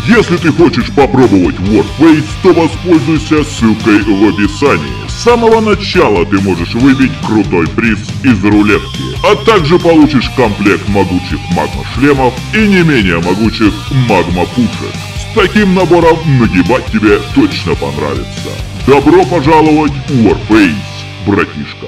Если ты хочешь попробовать Warface, то воспользуйся ссылкой в описании. С самого начала ты можешь выбить крутой приз из рулетки, а также получишь комплект могучих магма-шлемов и не менее могучих магма-пушек. С таким набором нагибать тебе точно понравится. Добро пожаловать в Warface, братишка.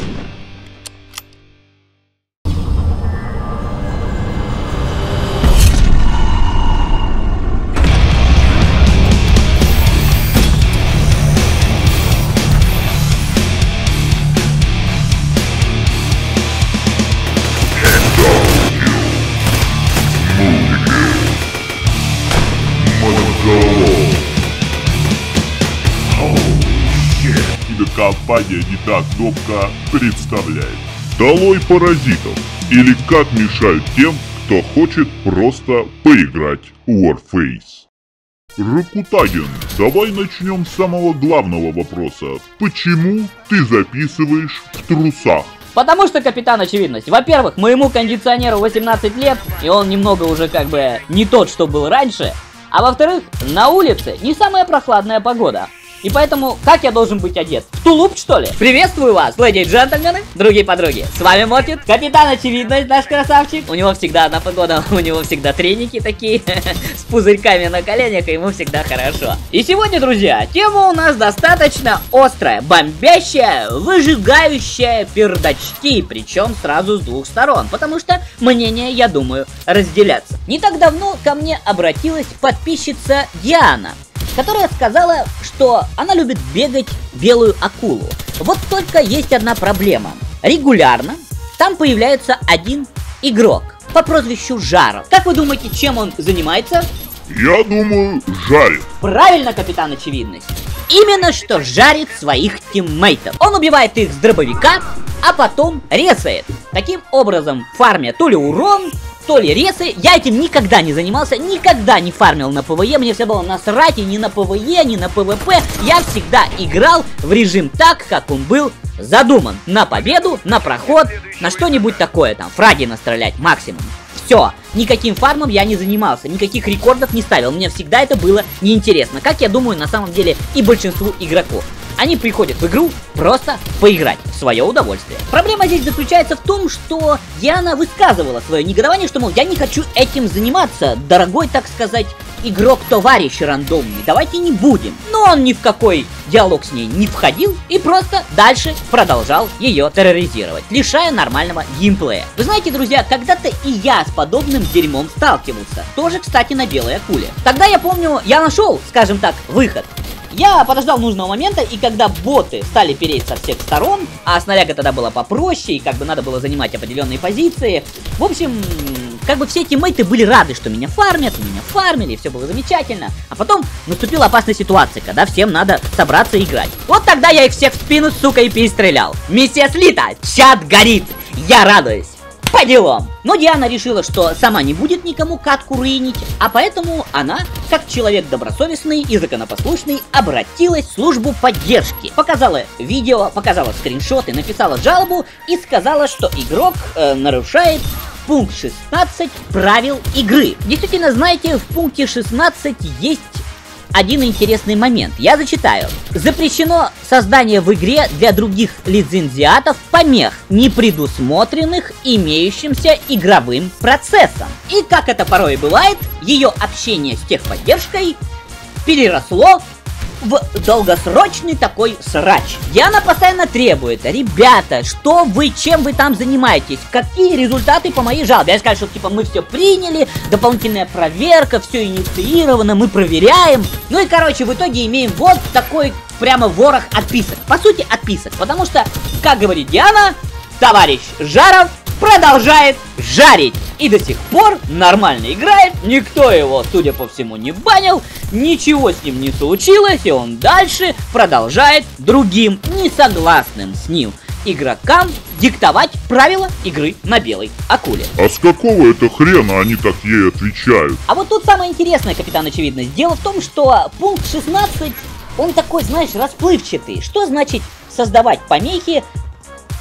Компания «Не так кнопка» представляет «Долой паразитов» или «Как мешают тем, кто хочет просто поиграть в Warface». Ракутаген, давай начнем с самого главного вопроса. Почему ты записываешь в трусах? Потому что, капитан Очевидность, во-первых, моему кондиционеру 18 лет, и он немного уже как бы не тот, что был раньше. А во-вторых, на улице не самая прохладная погода. И поэтому, как я должен быть одет? В тулуп, что ли? Приветствую вас, леди и джентльмены, другие подруги. С вами Мотит, капитан Очевидность, наш красавчик. У него всегда одна погода, у него всегда треники такие, с пузырьками на коленях, и ему всегда хорошо. И сегодня, друзья, тема у нас достаточно острая, бомбящая, выжигающая пердачки, причем сразу с двух сторон, потому что мнения, я думаю, разделятся. Не так давно ко мне обратилась подписчица Диана, которая сказала, что она любит бегать белую акулу. Вот только есть одна проблема. Регулярно там появляется один игрок по прозвищу Жаров. Как вы думаете, чем он занимается? Я думаю, жарит. Правильно, капитан Очевидность. Именно что жарит своих тиммейтов. Он убивает их с дробовика, а потом резает. Таким образом, фармя то ли урон, то ли ресы. Я этим никогда не занимался, никогда не фармил на ПВЕ. Мне все было насрать и ни на ПВЕ, ни на ПВП. Я всегда играл в режим так, как он был задуман. На победу, на проход, на что-нибудь такое там. Фраги настрелять максимум. Все, никаким фармом я не занимался, никаких рекордов не ставил. Мне всегда это было неинтересно. Как я думаю, на самом деле и большинству игроков. Они приходят в игру просто поиграть в свое удовольствие. Проблема здесь заключается в том, что Диана высказывала свое негодование, что, мол, я не хочу этим заниматься, дорогой, так сказать, игрок-товарищ рандомный, давайте не будем. Но он ни в какой диалог с ней не входил и просто дальше продолжал ее терроризировать, лишая нормального геймплея. Вы знаете, друзья, когда-то и я с подобным дерьмом сталкивался. Тоже, кстати, на белой акуле. Тогда я помню, я нашел, скажем так, выход. Я подождал нужного момента, и когда боты стали переть со всех сторон, а снаряга тогда была попроще, и как бы надо было занимать определенные позиции. В общем, как бы все тиммейты были рады, что меня фармят, меня фармили, и все было замечательно. А потом наступила опасная ситуация, когда всем надо собраться и играть. Вот тогда я их всех в спину, сука, и перестрелял. Миссия слита, чат горит, я радуюсь. По делам. Но Диана решила, что сама не будет никому катку руинить, а поэтому она, как человек добросовестный и законопослушный, обратилась в службу поддержки. Показала видео, показала скриншоты, написала жалобу и сказала, что игрок нарушает пункт 16 правил игры. Действительно, знаете, в пункте 16 есть один интересный момент. Я зачитаю. Запрещено создание в игре для других лицензиатов помех, не предусмотренных имеющимся игровым процессом. И как это порой бывает, ее общение с техподдержкой переросло в долгосрочный такой срач. Диана постоянно требует: ребята, что вы, чем вы там занимаетесь? Какие результаты по моей жалобе? Я сказал, что типа мы все приняли, дополнительная проверка, все инициировано, мы проверяем. Ну и короче, в итоге имеем вот такой прямо ворох отписок. По сути, отписок, потому что, как говорит Диана, товарищ Жаров продолжает жарить. И до сих пор нормально играет, никто его, судя по всему, не банил, ничего с ним не случилось, и он дальше продолжает другим, несогласным с ним игрокам диктовать правила игры на белой акуле. А с какого это хрена они так ей отвечают? А вот тут самое интересное, капитан Очевидность. Дело в том, что пункт 16, он такой, знаешь, расплывчатый. Что значит создавать помехи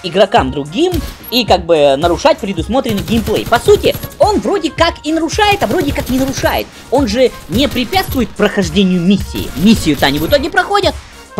игрокам другим и как бы нарушать предусмотренный геймплей. По сути, он вроде как и нарушает, а вроде как не нарушает. Он же не препятствует прохождению миссии. Миссию-то они в итоге проходят.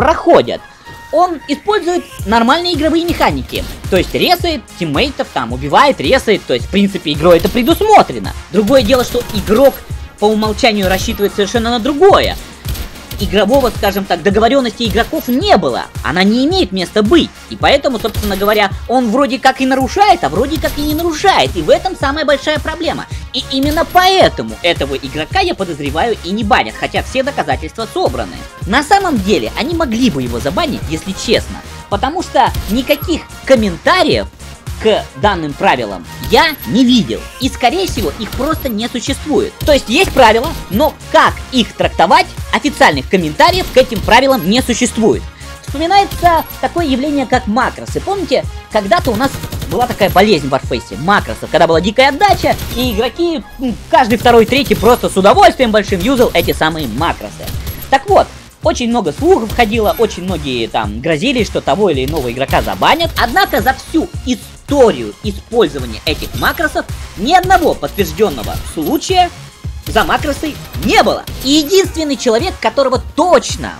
Он использует нормальные игровые механики. То есть ресает тиммейтов, там, убивает, ресает. То есть, в принципе, игрой это предусмотрено. Другое дело, что игрок по умолчанию рассчитывает совершенно на другое. Игрового, скажем так, договоренности игроков не было. Она не имеет места быть. И поэтому, собственно говоря, он вроде как и нарушает, а вроде как и не нарушает. И в этом самая большая проблема. И именно поэтому этого игрока, я подозреваю, и не банят, хотя все доказательства собраны. На самом деле, они могли бы его забанить, если честно. Потому что никаких комментариев к данным правилам я не видел. И, скорее всего, их просто не существует. То есть есть правила, но как их трактовать, официальных комментариев к этим правилам не существует. Вспоминается такое явление, как макросы. Помните, когда-то у нас была такая болезнь в Warface, макросов, когда была дикая отдача, и игроки, каждый второй, третий просто с удовольствием большим юзал эти самые макросы. Так вот, очень много слухов ходило, очень многие там грозили, что того или иного игрока забанят. Однако за всю историю использования этих макросов ни одного подтвержденного случая за макросы не было. И единственный человек, которого точно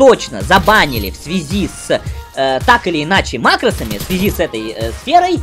забанили в связи с так или иначе макросами, в связи с этой сферой,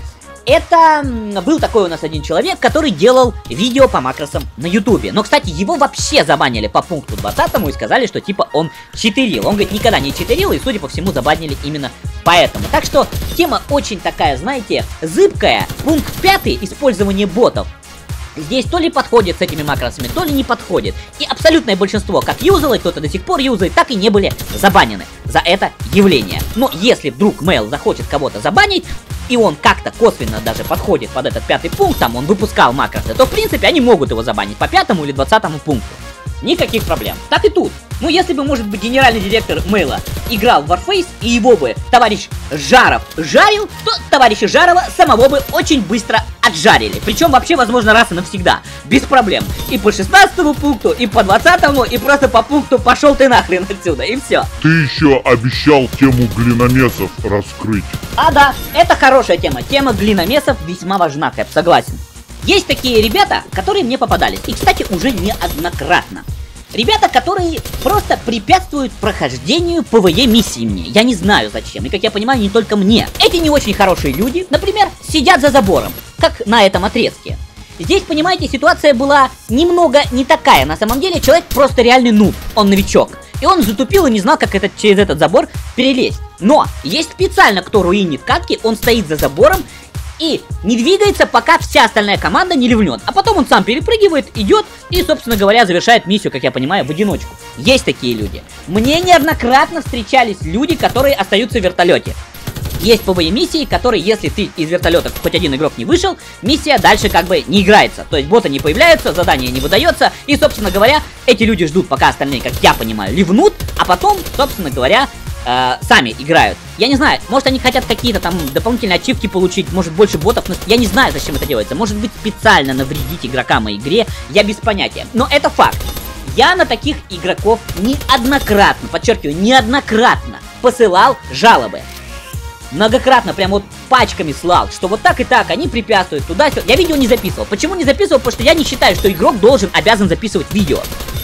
это был такой у нас один человек, который делал видео по макросам на ютубе. Но, кстати, его вообще забанили по пункту 20 и сказали, что типа он читерил. Он, говорит, никогда не читерил, и, судя по всему, забанили именно поэтому. Так что тема очень такая, знаете, зыбкая. Пункт 5, использование ботов. Здесь то ли подходит с этими макросами, то ли не подходит. И абсолютное большинство как юзало, кто-то до сих пор юзает, так и не были забанены за это явление. Но если вдруг Mail захочет кого-то забанить, и он как-то косвенно даже подходит под этот 5 пункт, там он выпускал макросы, то в принципе они могут его забанить по 5 или 20 пункту. Никаких проблем. Так и тут. Ну, если бы, может быть, генеральный директор Мэйла играл в Warface, и его бы товарищ Жаров жарил, то товарища Жарова самого бы очень быстро отжарили. Причем вообще, возможно, раз и навсегда. Без проблем. И по 16 пункту, и по 20-му, и просто по пункту пошел ты нахрен отсюда, и все. Ты еще обещал тему глиномесов раскрыть. А да, это хорошая тема. Тема глиномесов весьма важна, Кэп, согласен. Есть такие ребята, которые мне попадались, и, кстати, уже неоднократно. Ребята, которые просто препятствуют прохождению ПВЕ миссии мне. Я не знаю зачем, и, как я понимаю, не только мне. Эти не очень хорошие люди, например, сидят за забором, как на этом отрезке. Здесь, понимаете, ситуация была немного не такая. На самом деле, человек просто реальный нуб, он новичок. И он затупил и не знал, как через этот забор перелезть. Но есть специально, кто руинит катки, он стоит за забором и не двигается, пока вся остальная команда не ливнет. А потом он сам перепрыгивает, идет и, собственно говоря, завершает миссию, как я понимаю, в одиночку. Есть такие люди. Мне неоднократно встречались люди, которые остаются в вертолете. Есть ПВЕ миссии, которые, если ты из вертолета хоть один игрок не вышел, миссия дальше как бы не играется. То есть боты не появляются, задание не выдается. И, собственно говоря, эти люди ждут, пока остальные, как я понимаю, ливнут. А потом, собственно говоря, сами играют. Я не знаю, может они хотят какие-то там дополнительные ачивки получить, может больше ботов, но я не знаю, зачем это делается. Может быть специально навредить игрокам и игре, я без понятия. Но это факт. Я на таких игроков неоднократно, подчеркиваю, неоднократно посылал жалобы. Многократно, прям вот пачками слал, что вот так и так, они препятствуют туда-сюда. Я видео не записывал. Почему не записывал? Потому что я не считаю, что игрок обязан записывать видео.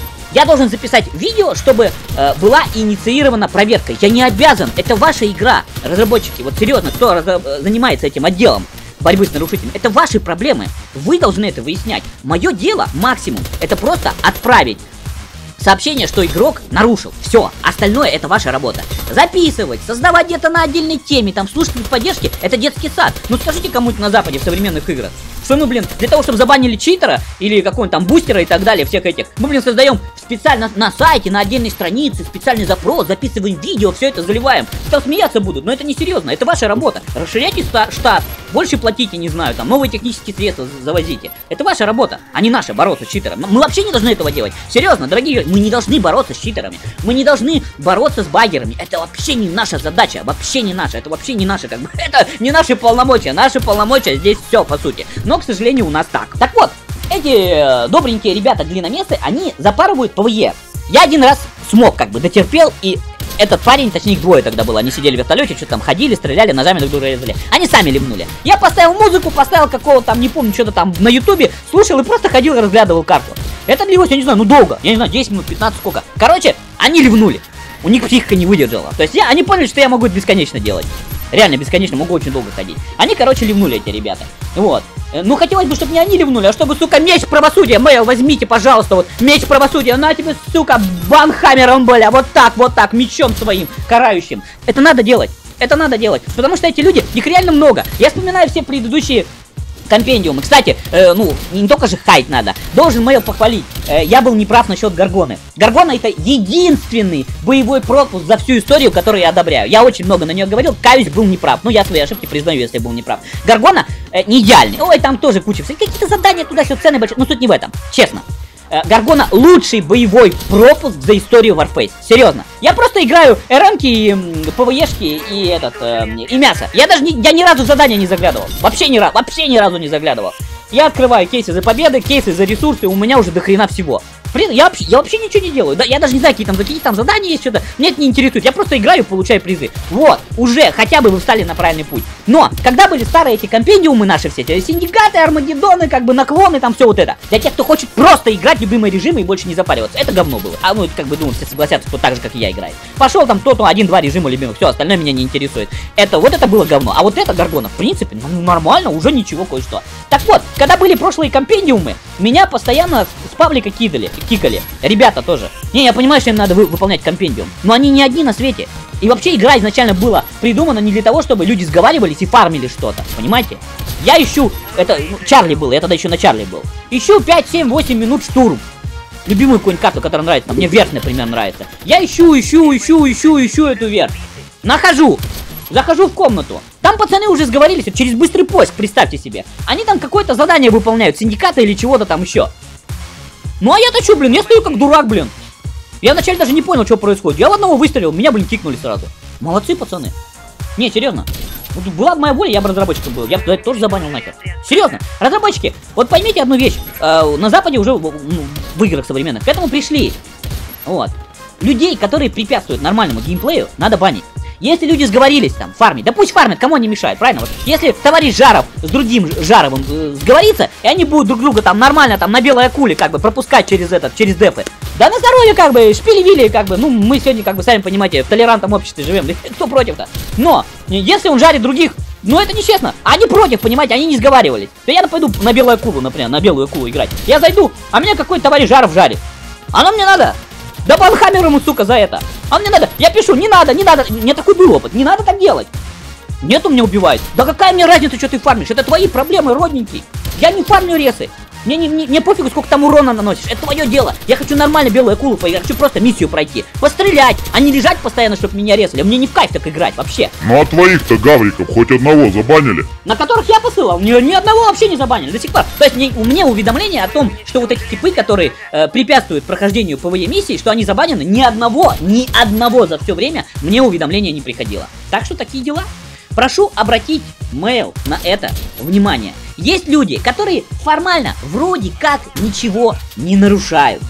Я должен записать видео, чтобы была инициирована проверка. Я не обязан, это ваша игра, разработчики. Вот серьезно, кто занимается этим отделом борьбы с нарушителями, это ваши проблемы. Вы должны это выяснять. Мое дело, максимум, это просто отправить сообщение, что игрок нарушил. Все, остальное это ваша работа. Записывать, создавать где-то на отдельной теме, там, слушатель поддержки, это детский сад. Ну скажите кому-то на Западе в современных играх, что мы, блин, для того, чтобы забанили читера или какого-нибудь там бустера и так далее, всех этих, мы, блин, создаем специально на сайте, на отдельной странице, специальный запрос, записываем видео, все это заливаем. Там смеяться будут, но это не серьезно, это ваша работа. Расширяйте штат, больше платите, не знаю, там, новые технические средства завозите. Это ваша работа, а не наша, бороться с читером. Мы вообще не должны этого делать. Серьезно, дорогие, мы не должны бороться с читерами. Мы не должны бороться с багерами. Это вообще не наша задача, вообще не наша. Это вообще не наша, как бы, это не наши полномочия. Наши полномочия здесь все, по сути. Но, к сожалению, у нас так. Так вот, эти добренькие ребята глиномесы, они запарывают ПВЕ. Я один раз смог, как бы, дотерпел и этот парень, точнее их двое тогда было, они сидели в вертолете, что-то там ходили, стреляли, ножами друг друга резали. Они сами ливнули. Я поставил музыку, поставил какого-то там, не помню, что-то там на ютубе, слушал и просто ходил и разглядывал карту. Это длилось, я не знаю, ну долго, я не знаю, 10 минут, 15, сколько. Короче, они ливнули. У них психика не выдержала. То есть они поняли, что я могу это бесконечно делать. Реально бесконечно, могу очень долго ходить. Они, короче, ливнули, эти ребята. Вот. Ну, хотелось бы, чтобы не они ливнули, а чтобы, сука, меч правосудия, Мэйл, возьмите, пожалуйста, вот, меч правосудия, на тебе, сука, банхаммером, бля, вот так, мечом своим, карающим. Это надо делать, потому что эти люди, их реально много. Я вспоминаю все предыдущие компендиумы. Кстати, ну, не только же хайт надо. Должен Мэйл похвалить. Я был неправ насчет Гаргоны. Гаргона это единственный боевой пропуск за всю историю, который я одобряю. Я очень много на нее говорил, каюсь, был неправ. Ну, я свои ошибки признаю, если был неправ. Гаргона не идеальный. Ой, там тоже куча. Какие-то задания туда-сюда, цены большие. Ну, суть не в этом. Честно. Гаргона лучший боевой пропуск за историю Warface. Серьезно. Я просто играю РМки и ПВЕшки и мясо. Я ни разу в задания не заглядывал. Вообще ни разу не заглядывал. Я открываю кейсы за победы, кейсы за ресурсы, у меня уже до хрена всего. Я вообще ничего не делаю. Да, я даже не знаю, какие там задания есть, что-то. Меня это не интересует. Я просто играю и получаю призы. Вот, уже хотя бы вы встали на правильный путь. Но, когда были старые эти компендиумы наши все, эти синдикаты, армагеддоны, как бы наклоны, там все вот это. Для тех, кто хочет просто играть в любимые режимы и больше не запариваться. Это говно было. А ну, как бы думаю, все согласятся, кто так же, как и я, играет. Пошел там кто-то, 1-2 режима любимых, все, остальное меня не интересует. Вот это было говно. А вот это Гаргона, в принципе, ну, нормально, уже ничего кое-что. Так вот, когда были прошлые компендиумы, меня постоянно с паблика кикали. Ребята тоже. Не, я понимаю, что им надо выполнять компендиум. Но они не одни на свете. И вообще игра изначально была придумана не для того, чтобы люди сговаривались и фармили что-то. Понимаете? Я ищу... Это Чарли был, я тогда еще на Чарли был. Ищу 5, 7, 8 минут штурм. Любимую какую-нибудь карту, которая нравится. Мне верх, например, нравится. Я ищу эту верх. Нахожу. Захожу в комнату. Там пацаны уже сговорились через быстрый поиск, представьте себе. Они там какое-то задание выполняют, синдиката или чего-то там еще. Ну а я-то что, блин, я стою как дурак, блин. Я вначале даже не понял, что происходит. Я в одного выстрелил, меня, блин, кикнули сразу. Молодцы, пацаны. Не, серьезно. Вот была бы моя воля, я бы разработчиком был. Я бы это тоже забанил нахер. Серьезно, разработчики, вот поймите одну вещь. На Западе уже в играх современных к этому пришли. Вот. Людей, которые препятствуют нормальному геймплею, надо банить. Если люди сговорились там фармить, да пусть фармят, кому они мешают, правильно? Вот, если товарищ Жаров с другим Жаровым сговорится, и они будут друг друга там нормально там на белой акуле как бы пропускать через дефы. Да на здоровье как бы, шпили-вили как бы, ну мы сегодня как бы, сами понимаете, в толерантном обществе живем, кто против-то? Но, если он жарит других, ну это нечестно, они против, понимаете, они не сговаривались. То я пойду на белую акулу, например, на белую акулу играть. Я зайду, а меня какой-то товарищ Жаров жарит. Оно мне надо? Да банхаммер ему, сука, за это. А мне надо, я пишу, не надо, мне такой был опыт, не надо так делать. Нет, он меня убивает. Да какая мне разница, что ты фармишь, это твои проблемы, родненький. Я не фармлю ресы. Мне пофигу, сколько там урона наносишь, это твое дело. Я хочу нормально белую акулу поиграть, хочу просто миссию пройти. Пострелять, а не лежать постоянно, чтобы меня резали. Мне не в кайф так играть вообще. Ну а твоих-то гавриков хоть одного забанили? На которых я посылал, ни одного вообще не забанили до сих пор. То есть мне уведомление о том, что вот эти типы, которые препятствуют прохождению ПВЕ миссии, что они забанены, ни одного за все время мне уведомление не приходило. Так что такие дела. Прошу обратить Мэйл на это внимание. Есть люди, которые формально вроде как ничего не нарушают.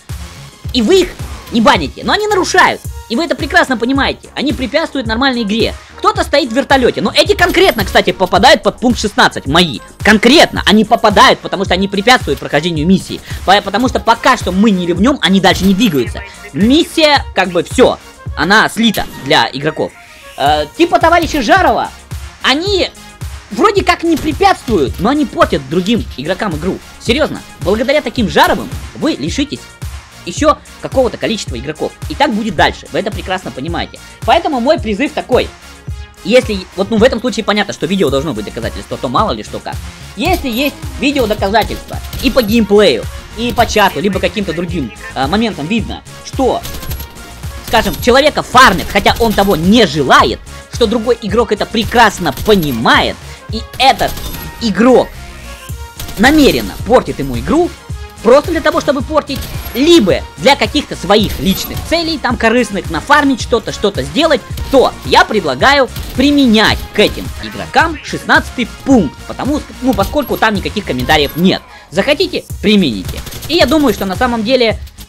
И вы их не баните, но они нарушают. И вы это прекрасно понимаете. Они препятствуют нормальной игре. Кто-то стоит в вертолете. Но эти конкретно, кстати, попадают под пункт 16. Мои. Конкретно они попадают, потому что они препятствуют прохождению миссии. Потому что пока что мы не ливнем, они дальше не двигаются. Миссия, как бы, все. Она слита для игроков. Типа товарища Жарова, они вроде как не препятствуют, но они портят другим игрокам игру. Серьезно, благодаря таким Жаровым вы лишитесь еще какого-то количества игроков. И так будет дальше, вы это прекрасно понимаете. Поэтому мой призыв такой. Если, вот ну в этом случае понятно, что видео должно быть доказательство, то мало ли что как. Если есть видео доказательства и по геймплею, и по чату, либо каким-то другим моментам видно, что... Скажем, человека фармит, хотя он того не желает, что другой игрок это прекрасно понимает, и этот игрок намеренно портит ему игру, просто для того, чтобы портить, либо для каких-то своих личных целей, там корыстных, нафармить что-то сделать, то я предлагаю применять к этим игрокам 16 пункт, поскольку там никаких комментариев нет. Захотите, примените. И я думаю, что на самом деле...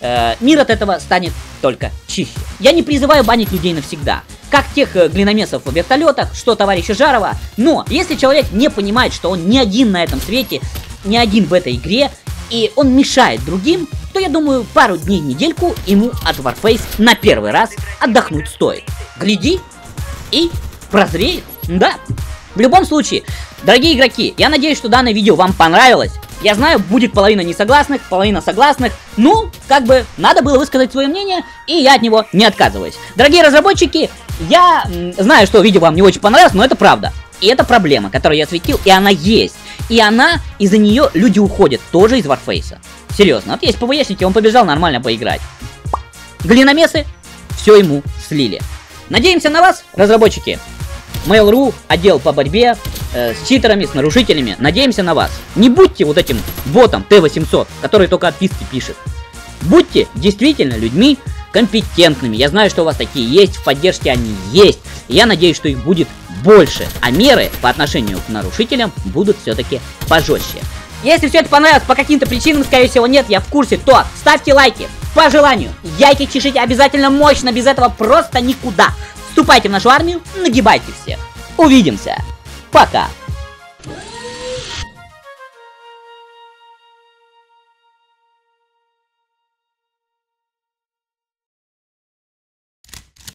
мир от этого станет только чище. Я не призываю банить людей навсегда, как тех глиномесов в вертолетах, что товарища Жарова, но если человек не понимает, что он не один на этом свете, не один в этой игре, и он мешает другим, то я думаю, пару дней, недельку ему от Warface на первый раз отдохнуть стоит. Гляди и прозреет, да. В любом случае, дорогие игроки, я надеюсь, что данное видео вам понравилось. Я знаю, будет половина несогласных, половина согласных. Ну, как бы, надо было высказать свое мнение, и я от него не отказываюсь. Дорогие разработчики, я знаю, что видео вам не очень понравилось, но это правда. И это проблема, которую я осветил, и она есть. И она, из-за нее люди уходят, тоже из Warface. Серьезно, вот есть ПВЕшники, он побежал нормально поиграть. Глиномесы все ему слили. Надеемся на вас, разработчики. Mail.ru, отдел по борьбе с читерами, с нарушителями. Надеемся на вас. Не будьте вот этим ботом Т-800, который только отписки пишет. Будьте действительно людьми компетентными. Я знаю, что у вас такие есть, в поддержке они есть. И я надеюсь, что их будет больше. А меры по отношению к нарушителям будут все-таки пожестче. Если все это понравилось по каким-то причинам, скорее всего нет, я в курсе, то ставьте лайки. По желанию. Яйки чешите обязательно мощно, без этого просто никуда. Вступайте в нашу армию, нагибайте всех. Увидимся. Пока.